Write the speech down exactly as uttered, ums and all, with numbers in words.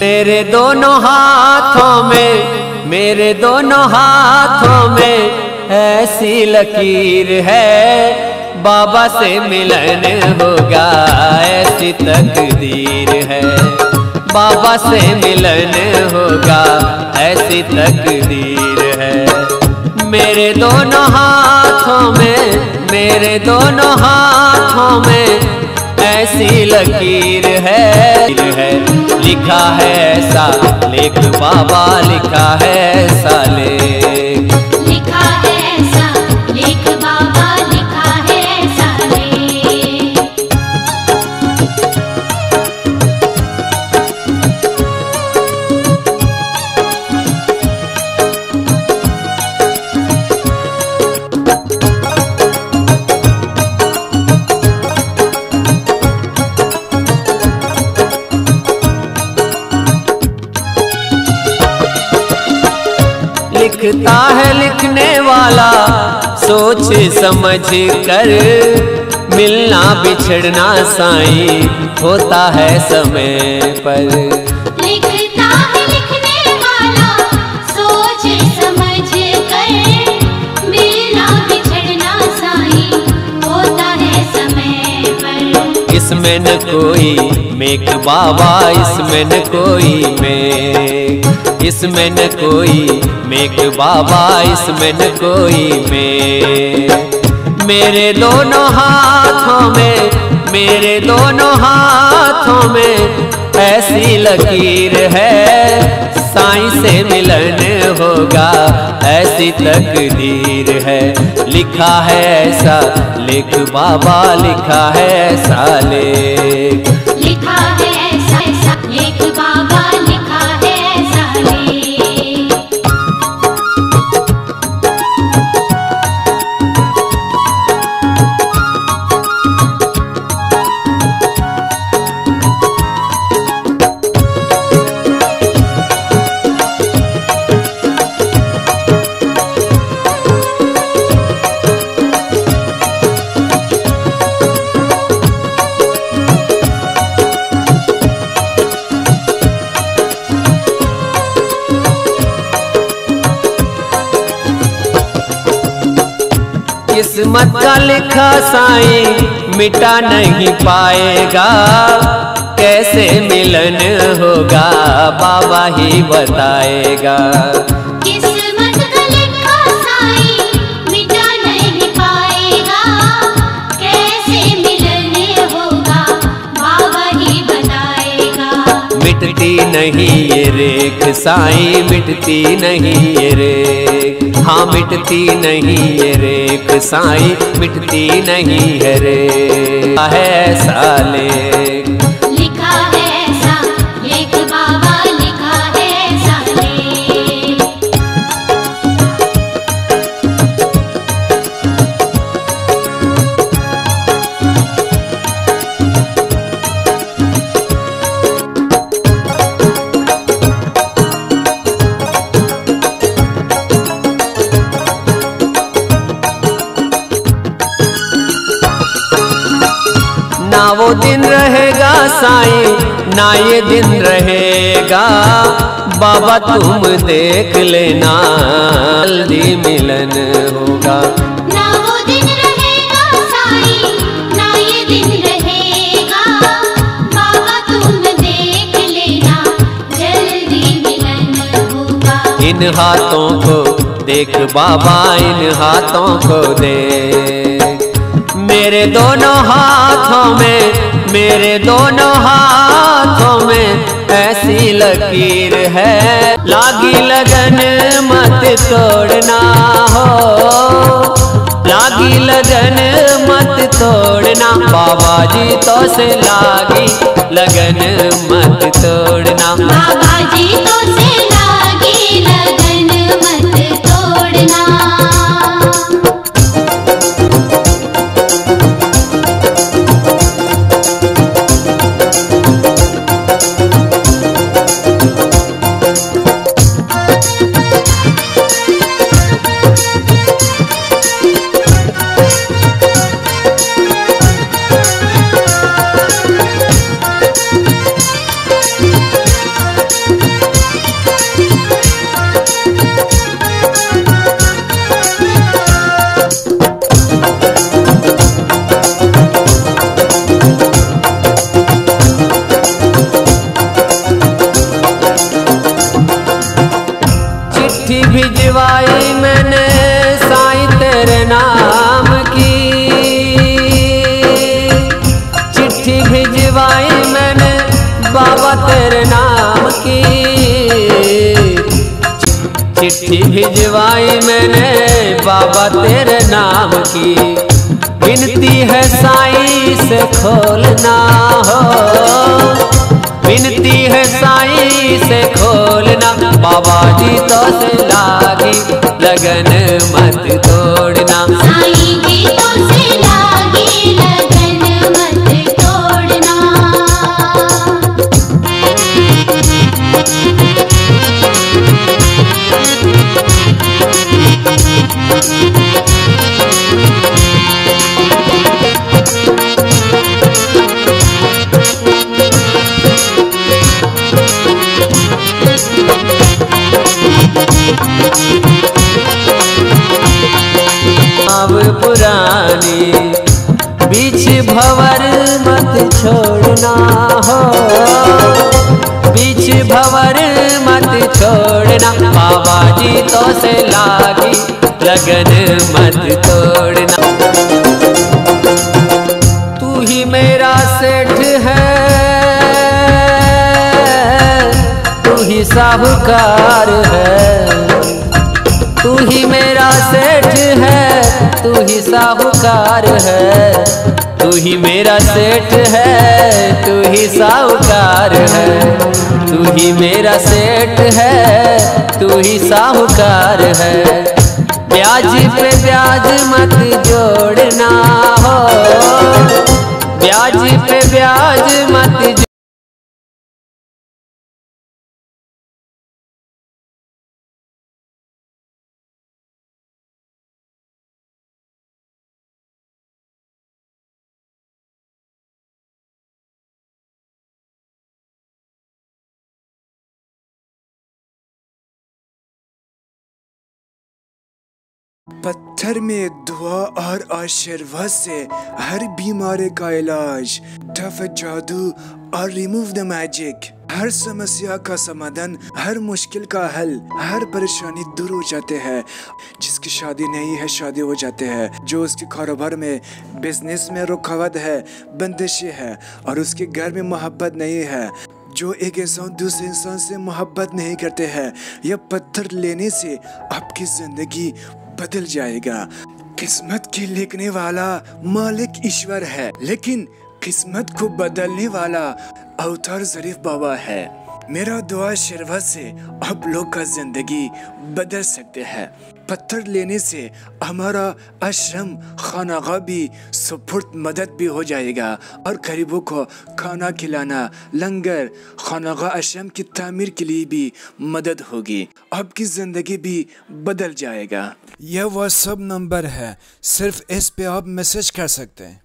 मेरे दोनों हाथों में, मेरे दोनों हाथों में ऐसी लकीर है, बाबा से मिलन होगा ऐसी तकदीर है, बाबा से मिलन होगा ऐसी तकदीर है। मेरे दोनों हाथों में, मेरे दोनों हाथों में ऐसी लकीर है, है लिखा है ऐसा लेख बाबा, लिखा है ऐसा लेख, लिखा है ऐसा लेख बाबा, लिखा है ऐसा लेख। लिखता है लिखने वाला सोच समझ कर, मिलना बिछड़ना साईं होता है समय पर। लिखता है लिखने वाला सोच समझ कर, मिलना बिछड़ना साईं होता है समय पर। इसमें न कोई मेघ बाबा, इसमें न कोई मेघ, इसमें न कोई मेघ बाबा, इसमें न कोई मेघ। मेरे दोनों हाथों में, मेरे दोनों हाथों में ऐसी लकीर है, साईं से मिलन होगा ऐसी तकदीर है। लिखा है ऐसा लेख बाबा, लिखा है ऐसा लेख, लिखा है ऐसा ऐसा लेख बाबा, लिखा है ऐसा लेख। किस्मत का लिखा साईं मिटा नहीं पाएगा, कैसे मिलन होगा बाबा ही बताएगा। किस्मत का लिखा साईं मिटा नहीं पाएगा, कैसे मिलन होगा बाबा ही बताएगा। मिटती नहीं ये रेख साईं, मिटती नहीं ये रेख, हाँ मिटती नहीं ये रेख साईं, मिटती नहीं है रेख। है ऐसा लेख, लिखा है ऐसा लेख बाबा, लिखा है ऐसा लेख। ना वो दिन रहेगा साईं, ना ये दिन रहेगा, बाबा तुम देख लेना जल्दी मिलन होगा। ना वो दिन रहेगा साईं, ना ये दिन रहेगा, बाबा तुम देख लेना जल्दी मिलन होगा। इन हाथों को देख बाबा, इन हाथों को देख, मेरे दोनों हाथों में, मेरे दोनों हाथों में ऐसी लकीर है। लागी लगन मत तोड़ना हो, लागी लगन मत तोड़ना, बाबा जी तो से लागी लगन मत तोड़ना, बाबा जी तो से लागी लगन मत तोड़ना। चिट्ठी भिजवाई मैंने बाबा तेरे नाम की, विनती है साईं से खोलना हो, विनती है साईं से खोलना। बाबा जी तो से लागी लगन मत तोड़ना, साईं जी तो से लागी लगन मत तोड़ना। नाव पुरानी बीच भंवर मत छोड़ना हो, बीच भंवर मत छोड़ना। बाबा जी तो से लागी लगन मत तोड़ना। तू ही मेरा सेठ है, तू ही साहूकार है, तू ही मेरा सेठ है, तू ही साहूकार है, तू ही मेरा सेठ है, तू ही साहूकार है, तू ही मेरा सेठ है, तू ही साहूकार है। ब्याज पे ब्याज मत जोड़ना हो, ब्याज पे ब्याज मत जोड़ना। पत्थर में दुआ और आशीर्वाद से हर बीमारी का इलाज, टफ जादू और रिमूव द मैजिक, हर समस्या का समाधान, हर मुश्किल का हल, हर परेशानी दूर हो जाते हैं। जिसकी शादी नहीं है शादी हो जाते हैं, जो उसके कारोबार में बिजनेस में रुकावट है, बंदिशें है और उसके घर में मोहब्बत नहीं है, जो एक इंसान दूसरे इंसान से मोहब्बत नहीं करते हैं, यह पत्थर लेने से आपकी जिंदगी बदल जाएगा। किस्मत की लिखने वाला मालिक ईश्वर है, लेकिन किस्मत को बदलने वाला अवतार ज़रीफ बाबा है। मेरा दुआ आशीर्वाद से आप लोग का जिंदगी बदल सकते हैं। पत्थर लेने से हमारा आश्रम खानागाह भी सपोर्ट मदद भी हो जाएगा और गरीबों को खाना खिलाना, लंगर, खानागाह आश्रम की तामीर के लिए भी मदद होगी। आपकी ज़िंदगी भी बदल जाएगा। यह व्हाट्सएप नंबर है, सिर्फ इस पे आप मैसेज कर सकते हैं।